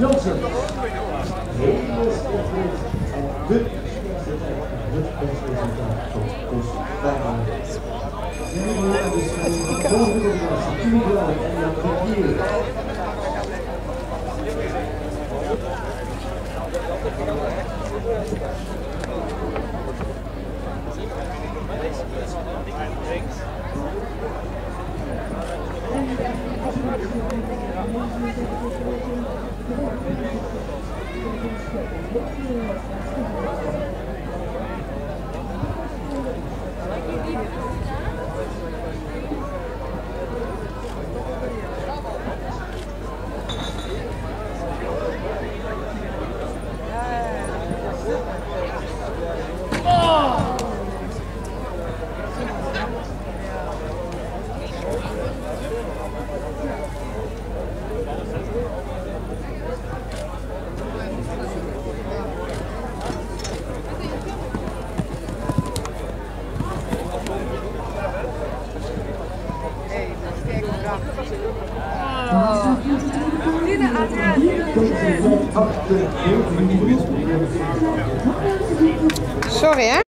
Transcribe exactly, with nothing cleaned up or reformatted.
Jansen. Hele sterk en de beste tijd, het beste resultaat van ons bijna. En dus de volgende combinatie, tien graden en dan hier. Sorry hè?